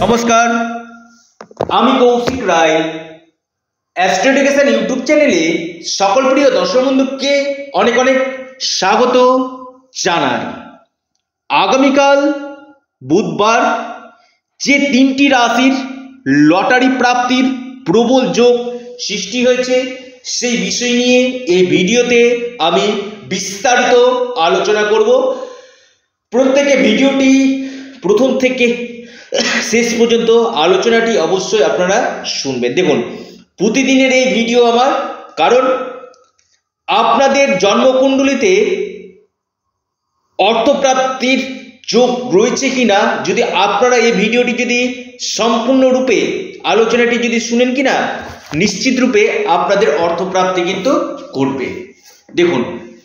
নমস্কার, আমি কৌশিক রায়। Astro YouTube চ্যানেলে সকল প্রিয় দর্শক বন্ধুকে অনেক অনেক স্বাগত জানাই। আগামীকাল বুধবার যে তিনটি রাশির লটারি প্রাপ্তির প্রবল যোগ সৃষ্টি হয়েছে সেই বিষয় নিয়ে এই ভিডিওতে আমি বিস্তারিত আলোচনা করব। প্রত্যেকে ভিডিওটি প্রথম থেকে শেষ পর্যন্ত আলোচনাটি অবশ্যই আপনারা শুনবেন। দেখুন, প্রতিদিনের এই ভিডিও আমার, কারণ আপনাদের জন্মকুণ্ডলিতে অর্থপ্রাপ্তির যোগ রয়েছে কিনা, যদি আপনারা এই ভিডিওটি যদি সম্পূর্ণরূপে আলোচনাটি যদি শুনেন কিনা, নিশ্চিত রূপে আপনাদের অর্থপ্রাপ্তি কিন্তু ঘটবে। দেখুন,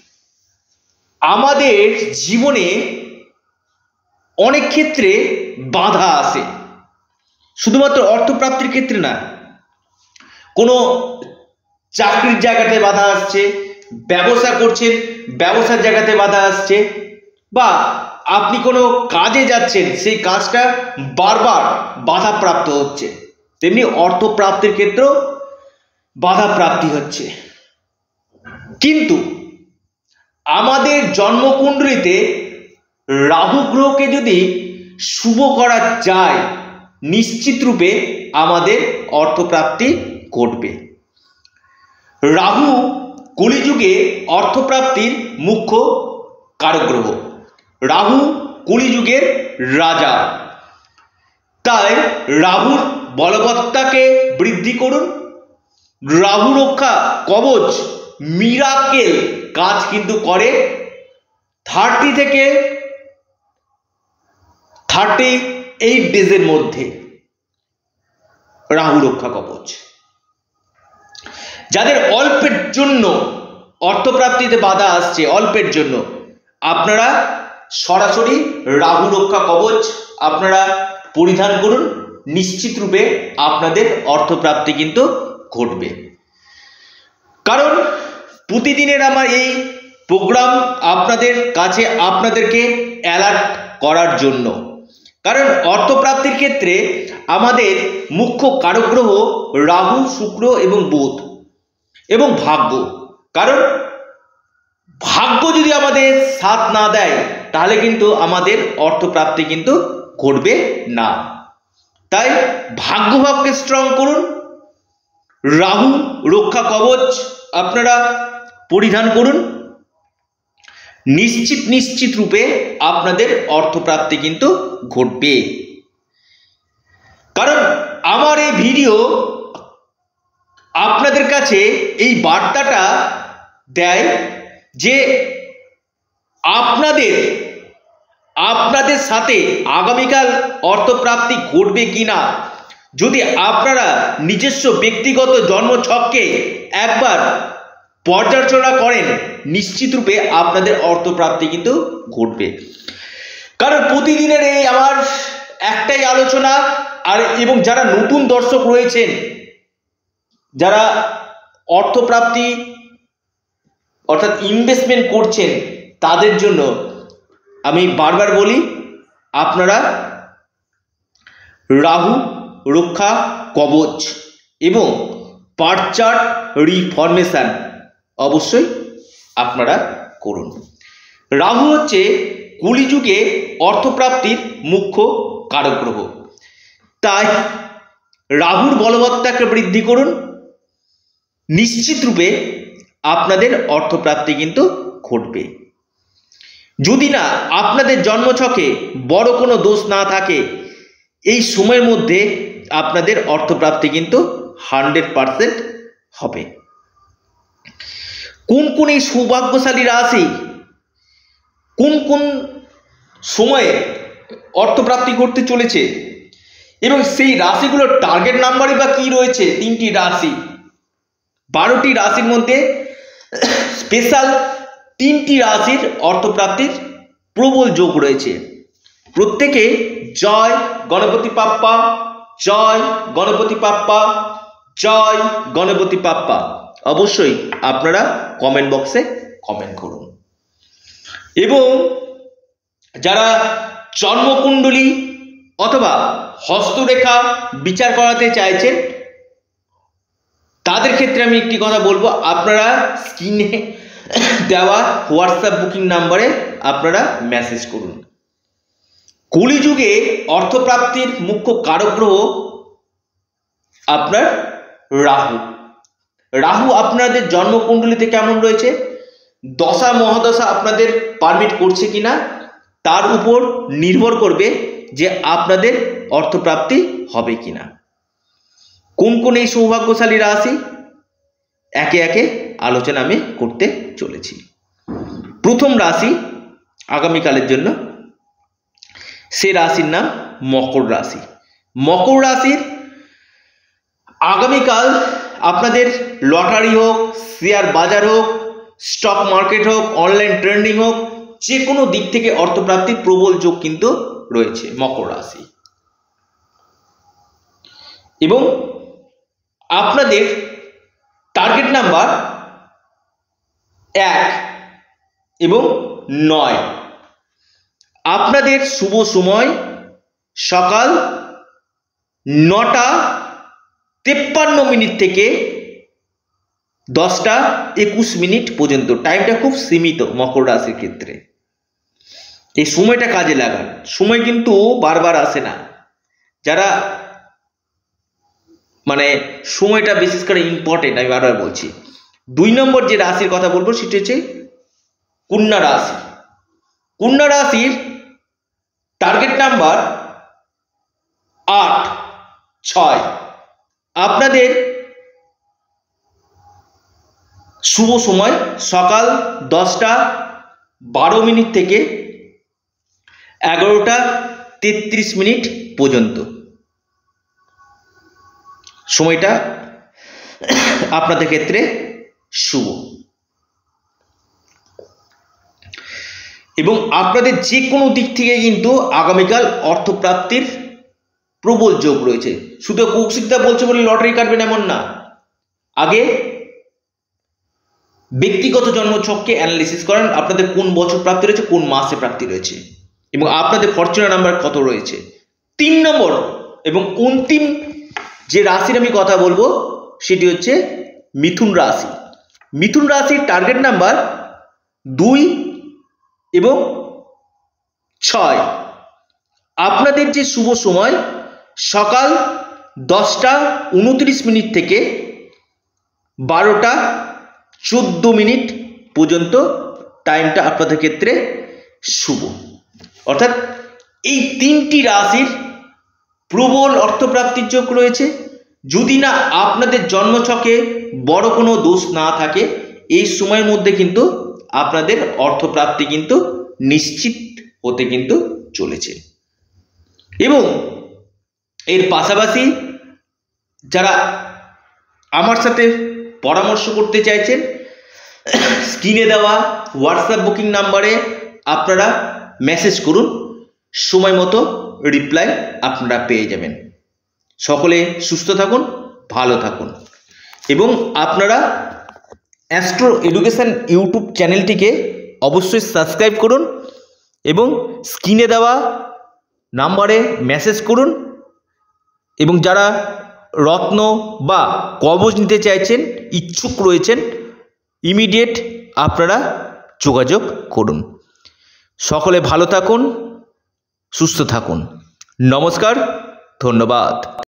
আমাদের জীবনে অনেক ক্ষেত্রে বাধা আসে, শুধুমাত্র অর্থপ্রাপ্তির ক্ষেত্রে না, কোনো চাকরির জায়গাতে বাধা আসছে, ব্যবসা করছেন ব্যবসার জায়গাতে বাধা আসছে, বা আপনি কোনো কাজে যাচ্ছেন সেই কাজটা বারবার বাধাপ্রাপ্ত হচ্ছে, তেমনি অর্থপ্রাপ্তির ক্ষেত্রেও বাধাপ্রাপ্তি হচ্ছে। কিন্তু আমাদের জন্মকুণ্ডলিতে রাহু গ্রহকে যদি শুভ করা যায়, নিশ্চিত রূপে আমাদের অর্থপ্রাপ্তি ঘটবে। রাহু কলিযুগে অর্থপ্রাপ্তির মুখ্য কারক গ্রহ, রাহু কলিযুগের রাজা। তাই রাহুর বলবত্তাকে বৃদ্ধি করুন। রাহু রক্ষা কবচ মিরাকেল কাজ কিন্তু করে 30 থেকে 38 ডেজের মধ্যে। রাহু রক্ষা কবচ যাদের অল্পের জন্য অর্থপ্রাপ্তিতে বাধা আসছে, অল্পের জন্য আপনারা সরাসরি রাহু রক্ষা কবচ আপনারা পরিধান করুন, নিশ্চিত রূপে আপনাদের অর্থপ্রাপ্তি কিন্তু ঘটবে। কারণ প্রতিদিনের আমার এই প্রোগ্রাম আপনাদের কাছে আপনাদেরকে অ্যালার্ট করার জন্য, কারণ অর্থপ্রাপ্তির ক্ষেত্রে আমাদের মুখ্য কারক গ্রহ রাহু, শুক্র এবং বুধ এবং ভাগ্য। কারণ ভাগ্য যদি আমাদের সাথ না দেয় তাহলে কিন্তু আমাদের অর্থপ্রাপ্তি কিন্তু ঘটবে না। তাই ভাগ্যভাবকে স্ট্রং করুন, রাহু রক্ষা কবচ আপনারা পরিধান করুন, নিশ্চিত রূপে আপনাদের অর্থপ্রাপ্তি কিন্তু ঘটবে। কারণ আমার এই ভিডিও আপনাদের কাছে এই বার্তাটা দেয় যে আপনাদের সাথে আগামীকাল অর্থপ্রাপ্তি ঘটবে কিনা, যদি আপনারা নিজস্ব ব্যক্তিগত জন্মছককে একবার পর্যালোচনা করেন, নিশ্চিত রূপে আপনাদের অর্থপ্রাপ্তি কিন্তু ঘটবে। কারণ প্রতিদিনের এই আমার একটাই আলোচনা, আর এবং যারা নতুন দর্শক রয়েছেন, যারা অর্থপ্রাপ্তি অর্থাৎ ইনভেস্টমেন্ট করছেন, তাদের জন্য আমি বারবার বলি, আপনারা রাহু রক্ষা কবচ এবং পার্ট চার্ট রিফরমেশন অবশ্যই আপনারা করুন। রাহু হচ্ছে কলিযুগে অর্থপ্রাপ্তির মুখ্য কারক গ্রহ। তাই রাহুর বলবত্তাকে বৃদ্ধি করুন, নিশ্চিত রূপে আপনাদের অর্থপ্রাপ্তি কিন্তু ঘটবে। যদি না আপনাদের জন্মছকে বড় কোনো দোষ না থাকে, এই সময়ের মধ্যে আপনাদের অর্থপ্রাপ্তি কিন্তু 100% হবে। কোন কোন এই সৌভাগ্যশালী রাশি কোন কোন সময়ে অর্থপ্রাপ্তি ঘটতে চলেছে, এবং সেই রাশিগুলোর টার্গেট নাম্বারই বা কি রয়েছে, 3টি রাশি, 12টি রাশির মধ্যে স্পেশাল 3টি রাশির অর্থপ্রাপ্তির প্রবল যোগ রয়েছে। প্রত্যেকে জয় গণপতি বাপ্পা, জয় গণপতি বাপ্পা, জয় গণপতি বাপ্পা অবশ্যই আপনারা কমেন্ট বক্সে কমেন্ট করুন। এবং যারা জন্মকুণ্ডলী অথবা হস্তরেখা বিচার করাতে চাইছেন, তাদের ক্ষেত্রে আমি একটি কথা বলবো, আপনারা স্ক্রিনে দেওয়া হোয়াটসঅ্যাপ বুকিং নাম্বারে আপনারা মেসেজ করুন। কলিযুগে অর্থপ্রাপ্তির মুখ্য কারক গ্রহ আপনার রাহু। রাহু আপনাদের জন্মকুণ্ডলিতে কেমন রয়েছে, দশা মহাদশা আপনাদের পারমিট করছে কিনা তার উপর নির্ভর করবে যে আপনাদের অর্থপ্রাপ্তি হবে কিনা। কোন কোন এই সৌভাগ্যশালী রাশি একে একে আলোচনা আমি করতে চলেছি। প্রথম রাশি আগামীকালের জন্য, সে রাশির নাম মকর রাশি। মকর রাশির আগামীকাল আপনাদের লটারি হোক, শেয়ার বাজার হোক, স্টক মার্কেট হোক, অনলাইন ট্রেডিং হোক, যে কোনো দিক থেকে অর্থপ্রাপ্তির প্রবল যোগ কিন্তু রয়েছে মকর রাশি। এবং আপনাদের টার্গেট নাম্বার 1 এবং 9। আপনাদের শুভ সময় সকাল 9:53 থেকে 10:21 পর্যন্ত। টাইমটা খুব সীমিত মকর রাশির ক্ষেত্রে, এই সময়টা কাজে লাগান। সময় কিন্তু বারবার আসে না, যারা সময়টা বিশেষ করে ইম্পর্টেন্ট, আমি বারবার বলছি। 2 নম্বর যে রাশির কথা বলবো সেটা হচ্ছে কন্যা রাশি। কন্যা রাশির টার্গেট নাম্বার 8, 6। আপনাদের শুভ সময় সকাল 10:12 থেকে 11:33 পর্যন্ত। সময়টা আপনাদের ক্ষেত্রে শুভ। এবং আপনাদের যে কোনো দিক থেকে কিন্তু আগামীকাল অর্থপ্রাপ্তির প্রবল যোগ রয়েছে। শুধু কৌশিকদা বলছে বলে লটারি কাটবেন এমন না, আগে ব্যক্তিগত জন্মছককে অ্যানালিসিস করেন, আপনাদের কোন বছর প্রাপ্তি রয়েছে, কোন মাসে প্রাপ্তি রয়েছে, এবং আপনাদের ফরচুনার নাম্বার কত রয়েছে। 3 নম্বর এবং অন্তিম যে রাশির আমি কথা বলবো সেটি হচ্ছে মিথুন রাশি। মিথুন রাশির টার্গেট নাম্বার 2 এবং 6। আপনাদের যে শুভ সময় সকাল 10:29 থেকে 12:14 পর্যন্ত। টাইমটা আপনাদের ক্ষেত্রে শুভ। অর্থাৎ এই 3টি রাশির প্রবল অর্থপ্রাপ্তির যোগ রয়েছে। যদি না আপনাদের জন্মছকে বড় কোনো দোষ না থাকে, এই সময়ের মধ্যে কিন্তু আপনাদের অর্থপ্রাপ্তি কিন্তু নিশ্চিত হতে কিন্তু চলেছে। এবং এর পাশাপাশি যারা আমার সাথে পরামর্শ করতে চাইছেন, স্ক্রিনে দেওয়া হোয়াটসঅ্যাপ বুকিং নাম্বারে আপনারা মেসেজ করুন, সময় মতো রিপ্লাই আপনারা পেয়ে যাবেন। সকলে সুস্থ থাকুন, ভালো থাকুন, এবং আপনারা অ্যাস্ট্রো এডুকেশন ইউটিউব চ্যানেলটিকে অবশ্যই সাবস্ক্রাইব করুন এবং স্ক্রিনে দেওয়া নাম্বারে মেসেজ করুন। এবং যারা রত্ন বা কবচ নিতে চাইছেন, ইচ্ছুক রয়েছেন, ইমিডিয়েট আপনারা যোগাযোগ করুন। সকলে ভালো থাকুন, সুস্থ থাকুন। নমস্কার, ধন্যবাদ।